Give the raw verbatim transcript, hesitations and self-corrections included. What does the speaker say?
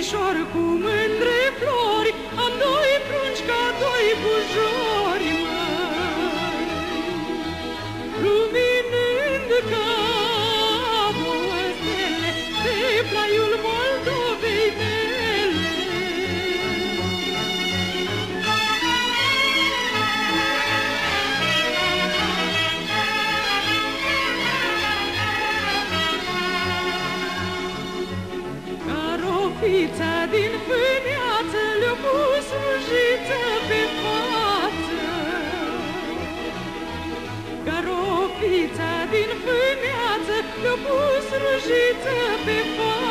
verișor cu mândre flori, am doi prunci ca doi bujori, măi, luminând ca două stele pe plaiul Moldovei mele. Fița din fâneață le-o pus rujiță pe față, Carofița din fâneață le-o pus rujiță pe față.